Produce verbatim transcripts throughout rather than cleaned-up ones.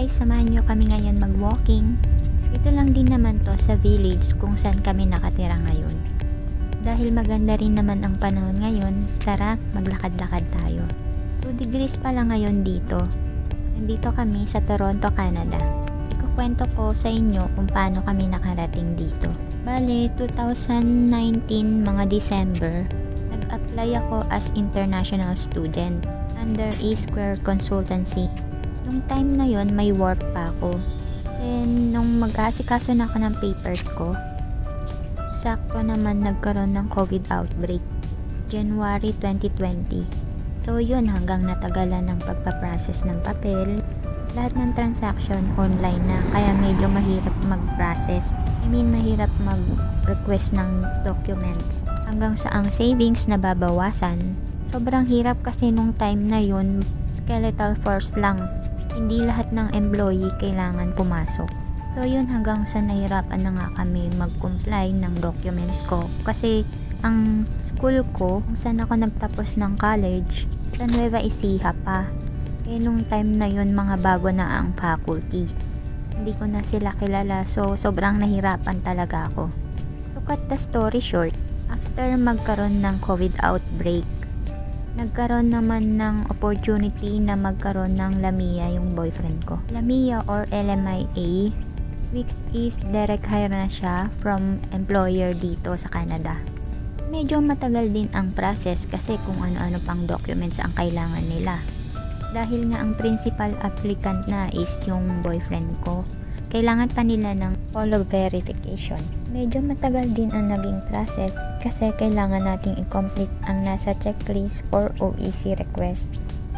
guys, samahan nyo kami ngayon mag-walking. Ito lang din naman to sa village kung saan kami nakatira ngayon. Dahil maganda rin naman ang panahon ngayon, tara maglakad-lakad tayo. two degrees pa lang ngayon dito. Nandito kami sa Toronto, Canada. Ikukwento ko sa inyo kung paano kami nakarating dito. Bale, two thousand nineteen mga December, nag-apply ako as international student under E-Square Consultancy. Nung time na yon may work pa ako. Then, nung mag-aasikaso na ako ng papers ko, sakto naman nagkaroon ng COVID outbreak, January twenty twenty. So yun, hanggang natagalan ng pagpaprocess ng papel. Lahat ng transaction online na, kaya medyo mahirap mag-process. I mean, mahirap mag-request ng documents. Hanggang sa ang savings na babawasan. Sobrang hirap kasi nung time na yun, skeletal force lang. Hindi lahat ng employee kailangan pumasok. So yun, hanggang sa nahirapan na nga kami mag-comply ng documents ko. Kasi ang school ko, kung saan ako nagtapos ng college, sa Nueva Ecija pa. Eh nung time na yun, mga bago na ang faculty. Hindi ko na sila kilala, so sobrang nahirapan talaga ako. To cut the story short, after magkaroon ng COVID outbreak, nagkaroon naman ng opportunity na magkaroon ng Lamia yung boyfriend ko. Lamia or L M I A, which is direct hire na siya from employer dito sa Canada. Medyo matagal din ang process kasi kung ano-ano pang documents ang kailangan nila. Dahil nga ang principal applicant na is yung boyfriend ko, kailangan pa nila ng follow verification. Medyo matagal din ang naging process kasi kailangan nating i-complete ang nasa checklist for O E C request.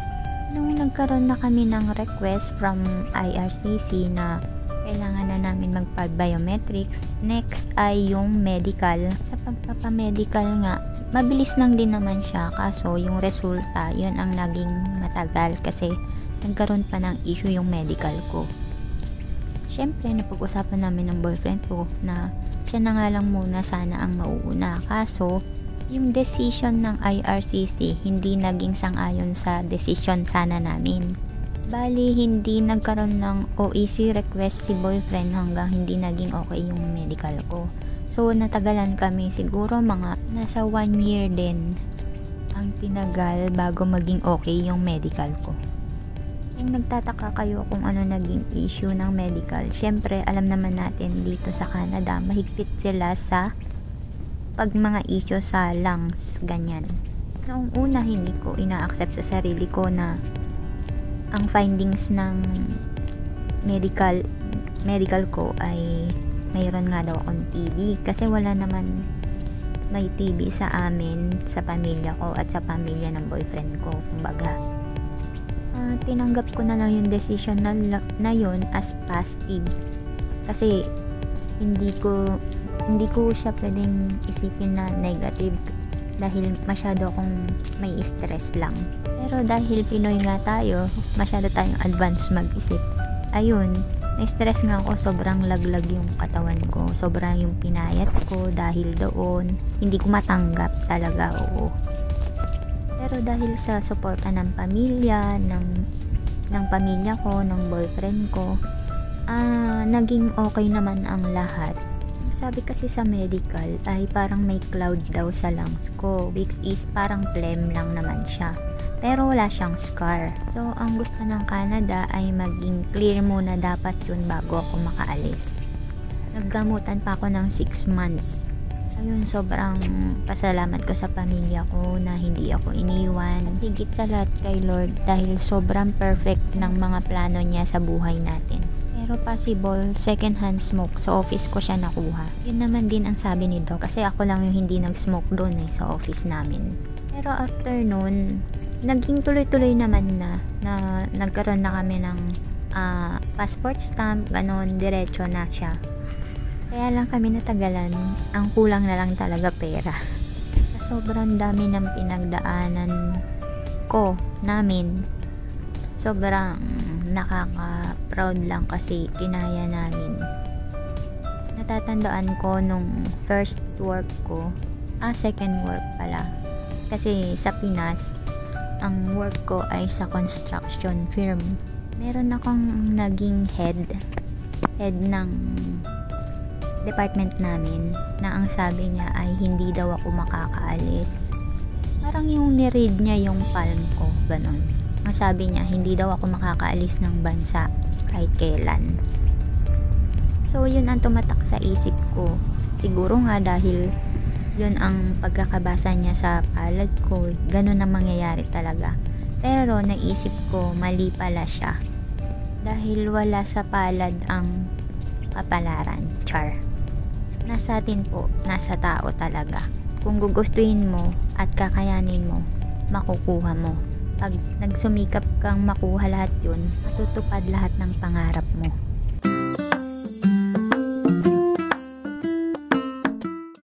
Nung nagkaroon na kami ng request from I R C C na kailangan na namin magpa-biometrics, next ay yung medical. Sa pagpapamedical nga, mabilis lang din naman siya, kaso yung resulta, yun ang naging matagal kasi nagkaroon pa ng issue yung medical ko. Siyempre, napag-usapan namin ng boyfriend ko na siya na nga lang muna sana ang mauuna. Kaso, yung decision ng I R C C hindi naging sang-ayon sa decision sana namin. Bali, hindi nagkaroon ng O E C request si boyfriend hanggang hindi naging okay yung medical ko. So, natagalan kami siguro mga nasa one year din ang tinagal bago maging okay yung medical ko. Kung nagtataka kayo kung ano naging issue ng medical, syempre alam naman natin dito sa Canada, mahigpit sila sa pag mga issue sa lungs, ganyan. Noong una, hindi ko ina-accept sa sarili ko na ang findings ng medical medical ko ay mayroon nga daw akong T B kasi wala naman may T B sa amin, sa pamilya ko at sa pamilya ng boyfriend ko, kumbaga. Uh, tinanggap ko na lang yung decision na, na yun as positive kasi hindi ko hindi ko siya pwedeng isipin na negative dahil masyado akong may stress lang. Pero dahil Pinoy nga tayo, masyado tayong advance mag-isip. Ayun, na-stress nga ako, sobrang laglag yung katawan ko, sobrang yung pinayat ko dahil doon, hindi ko matanggap talaga, oo. Pero dahil sa suporta ng pamilya, ng, ng pamilya ko, ng boyfriend ko, ah, naging okay naman ang lahat. Sabi kasi sa medical ay parang may cloud daw sa lungs ko, which is parang phlegm lang naman siya. Pero wala siyang scar. So, ang gusto ng Canada ay maging clear muna dapat yun bago ako makaalis. Naggamutan pa ako ng six months. Ayun, sobrang pasalamat ko sa pamilya ko na hindi ako iniwan. Higit sa lahat kay Lord dahil sobrang perfect ng mga plano niya sa buhay natin. Pero possible, second hand smoke. Sa office ko siya nakuha. Yun naman din ang sabi ni Doc kasi ako lang yung hindi nag-smoke doon eh, sa office namin. Pero after nun, naging tuloy-tuloy naman na na nagkaroon na kami ng uh, passport stamp, ganon, diretso na siya. Kaya lang kami natagalan, ang kulang na lang talaga pera. Sobrang dami ng pinagdaanan ko, namin. Sobrang nakaka-proud lang kasi kinaya namin. Natatandaan ko nung first work ko, ah second work pala. Kasi sa Pinas, ang work ko ay sa construction firm. Meron akong naging head, head ng department namin na ang sabi niya ay hindi daw ako makakaalis. Parang yung niread niya yung palm ko, ganon. Ang sabi niya, hindi daw ako makakaalis ng bansa kahit kailan. So, yun ang tumatak sa isip ko. Siguro nga dahil yun ang pagkakabasa niya sa palad ko, ganon ang mangyayari talaga. Pero naisip ko, mali pala siya. Dahil wala sa palad ang kapalaran, char. Nasa atin po, nasa tao talaga. Kung gugustuhin mo at kakayanin mo, makukuha mo. Pag nagsumikap kang makuha lahat yun, matutupad lahat ng pangarap mo.